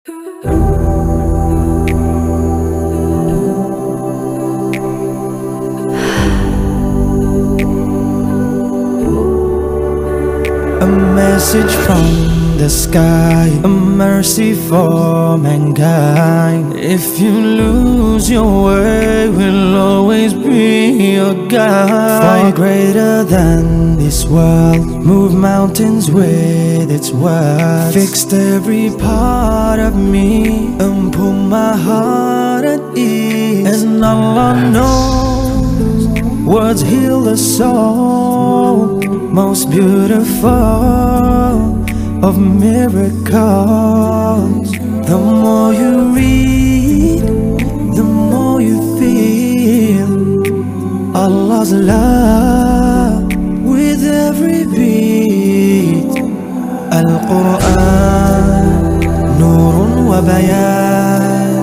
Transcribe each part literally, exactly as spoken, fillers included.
A message from the sky, a mercy for mankind. If you lose your way, we'll always be your guide. Far greater than this world, move mountains with its word. Fixed every part of me and put my heart at ease. And Allah knows words heal the soul, most beautiful of miracles. The more you read, the more you feel Allah's love with every beat. Al-Quran, Nurun wa Bayan.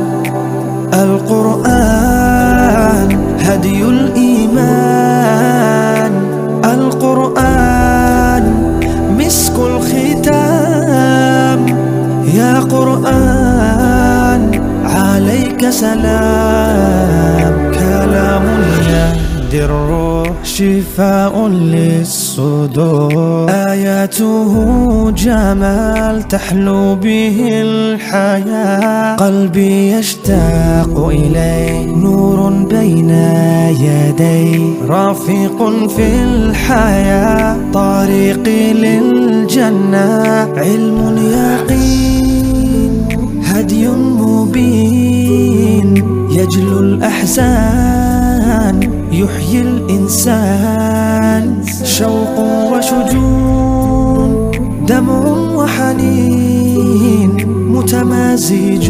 Al-Quran, Hadiyul Iman. Al-Quran, Miskul Khitam. Ya Quran, alayka salam. Kalamun yahdi الروح شفاء للصدور. آياته جمال تحلو به الحياة. قلبي يشتاق إليه، نور بين يديه. رفيق في الحياة، طريقي للجنة. علم يقين، هدي مبين. يجلو الأحزان، يحيي الإنسان. شوق وشجون، دمع وحنين. متمازج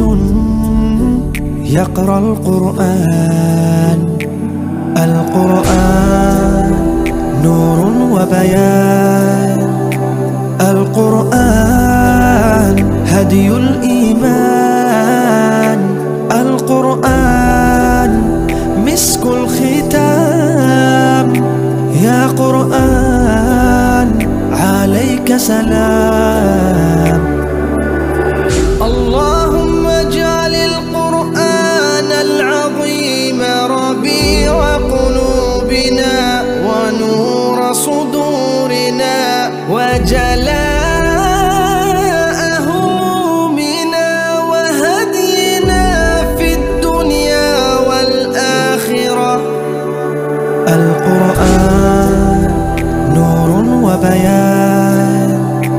يقرأ القرآن. القرآن، نور وبيان. القرآن، هدي الإيمان. القرآن، مسك الختام. يا قرآن، عليك سلام. اللهم اجعل القرآن العظيم ربيع قلوبنا ونور صدورنا وجلاء همومنا وهدينا في الدنيا والآخرة. القرآن، نور وبيان.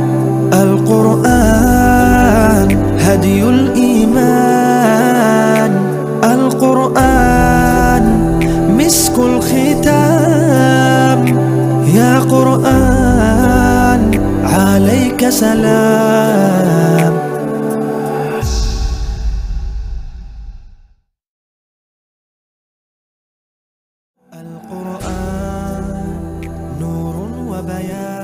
القرآن، هدي الإيمان. القرآن، مسك الختام. يا قرآن، عليك سلام. القرآن، نور وبيان.